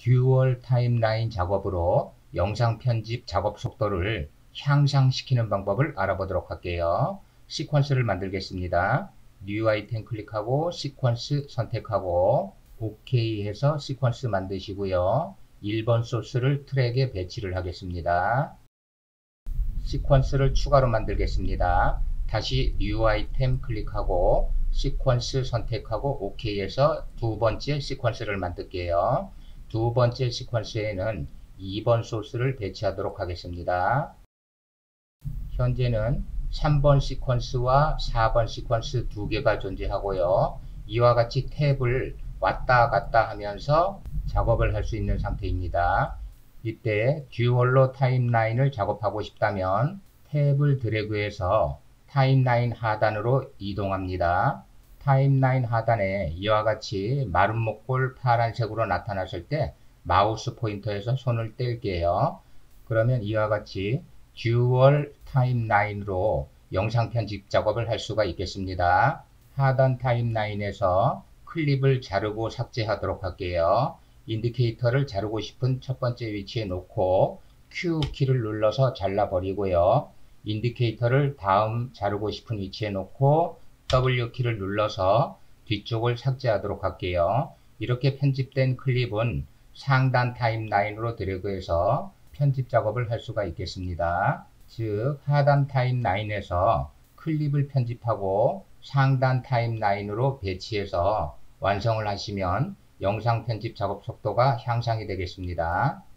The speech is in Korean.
듀얼 타임라인 작업으로 영상 편집 작업 속도를 향상시키는 방법을 알아보도록 할게요. 시퀀스를 만들겠습니다. 뉴 아이템 클릭하고 시퀀스 선택하고 OK 해서 시퀀스 만드시고요. 1번 소스를 트랙에 배치를 하겠습니다. 시퀀스를 추가로 만들겠습니다. 다시 뉴 아이템 클릭하고 시퀀스 선택하고 OK 해서 두 번째 시퀀스를 만들게요. 두 번째 시퀀스에는 2번 소스를 배치하도록 하겠습니다. 현재는 3번 시퀀스와 4번 시퀀스 두 개가 존재하고요. 이와 같이 탭을 왔다 갔다 하면서 작업을 할 수 있는 상태입니다. 이때 듀얼로 타임라인을 작업하고 싶다면 탭을 드래그해서 타임라인 하단으로 이동합니다. 타임라인 하단에 이와 같이 마른 목골 파란색으로 나타났을 때 마우스 포인터에서 손을 뗄게요. 그러면 이와 같이 듀얼 타임라인으로 영상 편집 작업을 할 수가 있겠습니다. 하단 타임라인에서 클립을 자르고 삭제하도록 할게요. 인디케이터를 자르고 싶은 첫 번째 위치에 놓고 Q 키를 눌러서 잘라버리고요. 인디케이터를 다음 자르고 싶은 위치에 놓고 W 키를 눌러서 뒤쪽을 삭제하도록 할게요. 이렇게 편집된 클립은 상단 타임라인으로 드래그해서 편집 작업을 할 수가 있겠습니다. 즉 하단 타임라인에서 클립을 편집하고 상단 타임라인으로 배치해서 완성을 하시면 영상 편집 작업 속도가 향상이 되겠습니다.